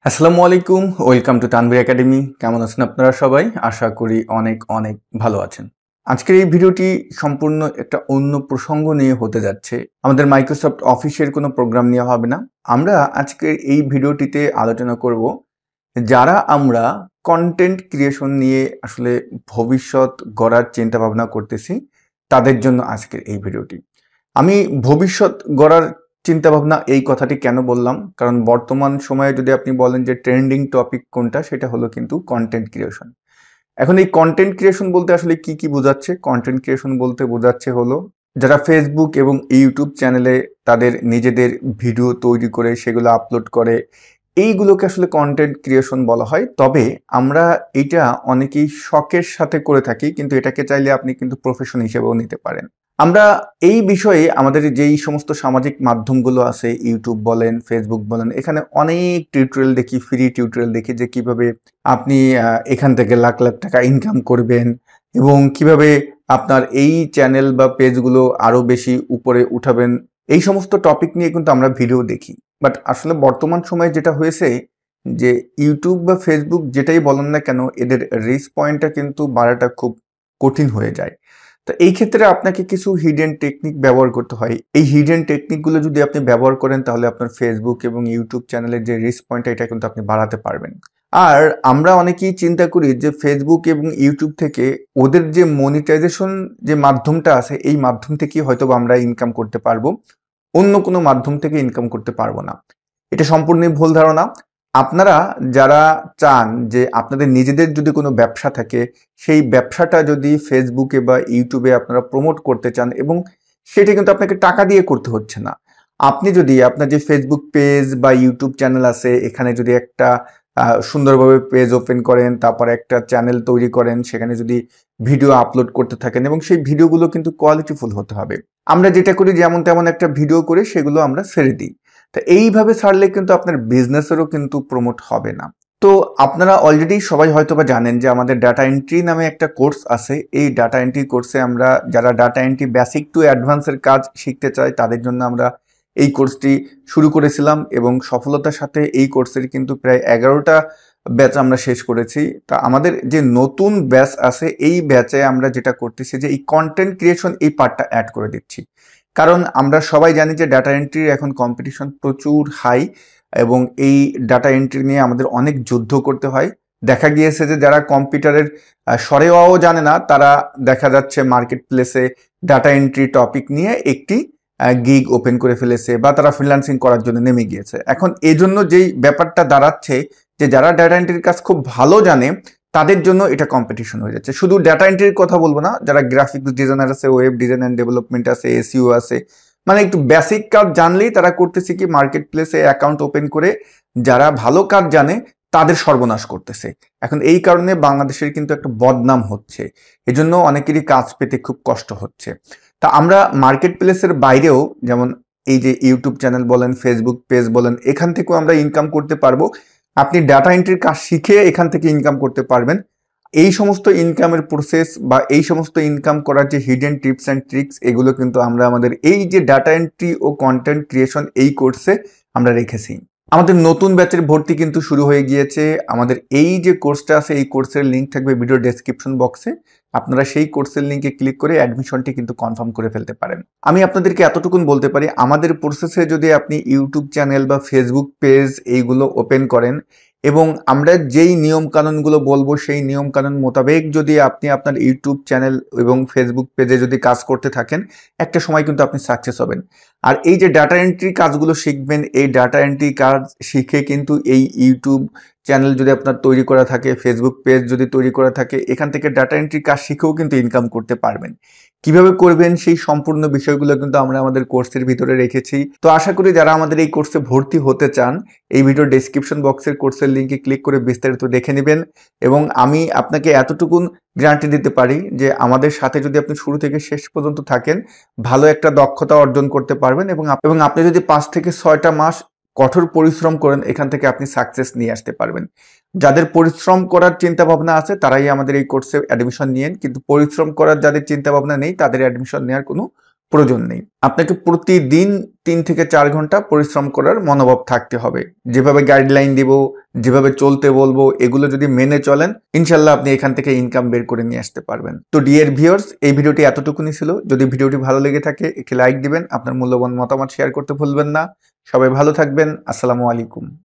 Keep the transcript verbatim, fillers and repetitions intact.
আসসালামু আলাইকুম, welcome to Tanvir academy. কেমন আছেন আপনারা সবাই? আশা করি অনেক অনেক ভালো আছেন। আজকের এই ভিডিওটি সম্পূর্ণ একটা অন্য প্রসঙ্গ নিয়ে হতে যাচ্ছে। আমাদের মাইক্রোসফট অফিসের কোনো প্রোগ্রাম নিয়ে হবে না। আমরা আজকের এই ভিডিওটিতে আলোচনা করব যারা আমরা কন্টেন্ট ক্রিয়েশন নিয়ে আসলে ভবিষ্যৎ গড়ার চিন্তা ভাবনা করতেছি, তাদের জন্য আজকের এই ভিডিওটি। আমি ভবিষ্যৎ গড়ার চিন্তাভাবনা এই কথাটি কেন বললাম, কারণ বর্তমান সময়ে যদি আপনি বলেন যে ট্রেন্ডিং টপিক কোনটা, সেটা হলো কিন্তু কন্টেন্ট ক্রিয়েশন। এখন এই কন্টেন্ট ক্রিয়েশন বলতে আসলে কি কি বোঝাচ্ছে? কন্টেন্ট ক্রিয়েশন বলতে বোঝাচ্ছে হলো যারা ফেসবুক এবং ইউটিউব চ্যানেলে তাদের নিজেদের ভিডিও তৈরি করে সেগুলো আপলোড করে, এইগুলোকে আসলে কন্টেন্ট ক্রিয়েশন বলা হয়। তবে আমরা এটা অনেকেই শখের সাথে করে থাকি, কিন্তু এটাকে চাইলে আপনি কিন্তু প্রফেশন হিসেবেও নিতে পারেন। আমরা এই বিষয়ে আমাদের যেই সমস্ত সামাজিক মাধ্যমগুলো আছে, ইউটিউব বলেন, ফেসবুক বলেন, এখানে অনেক টিউটোরিয়াল দেখি, ফ্রি টিউটোরিয়াল দেখি যে কিভাবে আপনি এখান থেকে লাখ লাখ টাকা ইনকাম করবেন এবং কিভাবে আপনার এই চ্যানেল বা পেজগুলো আরও বেশি উপরে উঠাবেন। এই সমস্ত টপিক নিয়ে কিন্তু আমরা ভিডিও দেখি। বাট আসলে বর্তমান সময়ে যেটা হয়েছে যে ইউটিউব বা ফেসবুক যেটাই বলেন না কেন, এদের রিচ পয়েন্টটা কিন্তু বাড়াটা খুব কঠিন হয়ে যায়। তো এই ক্ষেত্রে আপনাকে কিছু হিডেন টেকনিক ব্যবহার করতে হয়। এই হিডেন টেকনিকগুলো যদি আপনি ব্যবহার করেন, তাহলে আপনার ফেসবুক এবং ইউটিউব চ্যানেলের যে রিচ পয়েন্টটা, এটা কিন্তু আপনি বাড়াতে পারবেন। আর আমরা অনেকেই চিন্তা করি যে ফেসবুক এবং ইউটিউব থেকে ওদের যে মনিটাইজেশন যে মাধ্যমটা আছে, এই মাধ্যম থেকেই হয়তো আমরা ইনকাম করতে পারবো, অন্য কোনো মাধ্যম থেকে ইনকাম করতে পারবো না। এটা সম্পূর্ণই ভুল ধারণা। আপনারা যারা চান যে আপনাদের নিজেদের যদি কোনো ব্যবসা থাকে, সেই ব্যবসাটা যদি ফেসবুকে বা ইউটিউবে আপনারা প্রমোট করতে চান, এবং সেটা কিন্তু আপনাকে টাকা দিয়ে করতে হচ্ছে না। আপনি যদি আপনার যে ফেসবুক পেজ বা ইউটিউব চ্যানেল আছে, এখানে যদি একটা সুন্দরভাবে পেজ ওপেন করেন, তারপর একটা চ্যানেল তৈরি করেন, সেখানে যদি ভিডিও আপলোড করতে থাকেন, এবং সেই ভিডিওগুলো কিন্তু কোয়ালিটিফুল হতে হবে। আমরা যেটা করি যেমন তেমন একটা ভিডিও করে সেগুলো আমরা ছেড়ে দিই। তো এইভাবে ছাড়লে কিন্তু আপনার বিজনেসেরও কিন্তু প্রমোট হবে না। তো আপনারা অলরেডি সবাই হয়তো বা জানেন যে আমাদের ডাটা এন্ট্রি নামে একটা কোর্স আছে। এই ডাটা এন্ট্রি কোর্সে আমরা যারা ডাটা এন্ট্রি বেসিক টু অ্যাডভান্সের কাজ শিখতে চাই, তাদের জন্য আমরা এই কোর্সটি শুরু করেছিলাম এবং সফলতার সাথে এই কোর্সের কিন্তু প্রায় এগারোটা ব্যাচ আমরা শেষ করেছি। তা আমাদের যে নতুন ব্যাচ আছে, এই ব্যাচে আমরা যেটা করতেছি যে এই কন্টেন্ট ক্রিয়েশন এই পার্টটা অ্যাড করে দিচ্ছি। কারণ আমরা সবাই জানি যে ডাটা এন্ট্রির এখন কম্পিটিশন প্রচুর হাই, এবং এই ডাটা এন্ট্রি নিয়ে আমাদের অনেক যুদ্ধ করতে হয়। দেখা গিয়েছে যে যারা কম্পিউটারের সরেওয়াও জানে না, তারা দেখা যাচ্ছে মার্কেট প্লেসে ডাটা এন্ট্রি টপিক নিয়ে একটি গিগ ওপেন করে ফেলেছে, বা তারা ফ্রিল্যান্সিং করার জন্য নেমে গিয়েছে। এখন এই জন্য যেই ব্যাপারটা দাঁড়াচ্ছে যে যারা ডাটা এন্ট্রির কাজ খুব ভালো জানে, তাদের জন্য এটা কম্পিটিশন হয়ে যাচ্ছে। শুধু ডাটা এন্ট্রির কথা বলবো না, যারা গ্রাফিক্স ডিজাইনার আছে, ওয়েব ডিজাইন অ্যান্ড ডেভেলপমেন্ট আছে, এসইও আছে, মানে একটু বেসিক কাজ জানলেই তারা করতেছে কি মার্কেট প্লেসে অ্যাকাউন্ট ওপেন করে যারা ভালো কাজ জানে তাদের সর্বনাশ করতেছে। এখন এই কারণে বাংলাদেশের কিন্তু একটা বদনাম হচ্ছে, এজন্য অনেকেরই কাজ পেতে খুব কষ্ট হচ্ছে। তা আমরা মার্কেট প্লেসের বাইরেও, যেমন এই যে ইউটিউব চ্যানেল বলেন, ফেসবুক পেজ বলেন, এখান থেকেও আমরা ইনকাম করতে পারবো। আপনি ডাটা এন্ট্রির কাজ শিখে এখান থেকে ইনকাম করতে পারবেন। এই সমস্ত ইনকামের প্রসেস বা এই সমস্ত ইনকাম করার যে হিডেন টিপস অ্যান্ড ট্রিক্স, এগুলো কিন্তু আমরা আমাদের এই যে ডাটা এন্ট্রি ও কন্টেন্ট ক্রিয়েশন এই কোর্সে আমরা রেখেছি। আমাদের নতুন ব্যাচের ভর্তি কিন্তু শুরু হয়ে গিয়েছে। আমাদের এই যে কোর্সটা আছে, এই কোর্সের লিঙ্ক থাকবে ভিডিও ডেসক্রিপশন বক্সে। আপনারা সেই কোর্সের লিঙ্কে ক্লিক করে অ্যাডমিশনটি কিন্তু কনফার্ম করে ফেলতে পারেন। আমি আপনাদেরকে এতটুকুন বলতে পারি, আমাদের প্রসেসে যদি আপনি ইউটিউব চ্যানেল বা ফেসবুক পেজ এইগুলো ওপেন করেন, এবং আমরা যেই নিয়ম কানুনগুলো বলবো সেই নিয়ম কানুন মোতাবেক যদি আপনি আপনার ইউটিউব চ্যানেল এবং ফেসবুক পেজে যদি কাজ করতে থাকেন, একটা সময় কিন্তু আপনি সাকসেস হবেন। আর এই যে ডাটা এন্ট্রি কাজগুলো শিখবেন, এই ডাটা এন্ট্রি কাজ শিখে কিন্তু এই ইউটিউব চ্যানেল যদি আপনার তৈরি করা থাকে, ফেসবুক পেজ যদি তৈরি করা থাকে, এখান থেকে ডাটা এন্ট্রি কাজ শিখেও কিন্তু ইনকাম করতে পারবেন। কিভাবে করবেন সেই সম্পূর্ণ বিষয়গুলো কিন্তু আমরা আমাদের কোর্সের ভিতরে রেখেছি। তো আশা করি যারা আমাদের এই কোর্সে ভর্তি হতে চান, এই ভিডিও ডেসক্রিপশন বক্সের কোর্সের লিঙ্কে ক্লিক করে বিস্তারিত দেখে নেবেন। এবং আমি আপনাকে এতটুকুন গ্যারান্টি দিতে পারি যে আমাদের সাথে যদি আপনি শুরু থেকে শেষ পর্যন্ত থাকেন, ভালো একটা দক্ষতা অর্জন করতে পারবেন, এবং এবং আপনি যদি পাঁচ থেকে ছয়টা মাস কঠোর পরিশ্রম করেন, এখান থেকে আপনি সাকসেস নিয়ে আসতে পারবেন। যাদের পরিশ্রম করার চিন্তা ভাবনা আছে তারাই আমাদের এই কোর্সে অ্যাডমিশন নিয়েন, কিন্তু পরিশ্রম করার যাদের চিন্তা ভাবনা নেই, তাদের অ্যাডমিশন নেওয়ার কোনো প্রয়োজন নেই। আপনাকে প্রতিদিন তিন থেকে চার ঘন্টা পরিশ্রম করার মনোভাব থাকতে হবে। যেভাবে গাইডলাইন দিব, যেভাবে চলতে বলবো, এগুলো যদি মেনে চলেন, ইনশাল্লাহ আপনি এখান থেকে ইনকাম বের করে নিয়ে আসতে পারবেন। তো ডিয়ার ভিউয়ার্স, এই ভিডিওটি এতটুকুনি ছিল। যদি ভিডিওটি ভালো লেগে থাকে একটি লাইক দিবেন, আপনার মূল্যবান মতামত শেয়ার করতে ভুলবেন না। সবাই ভালো থাকবেন। আসসালামু আলাইকুম।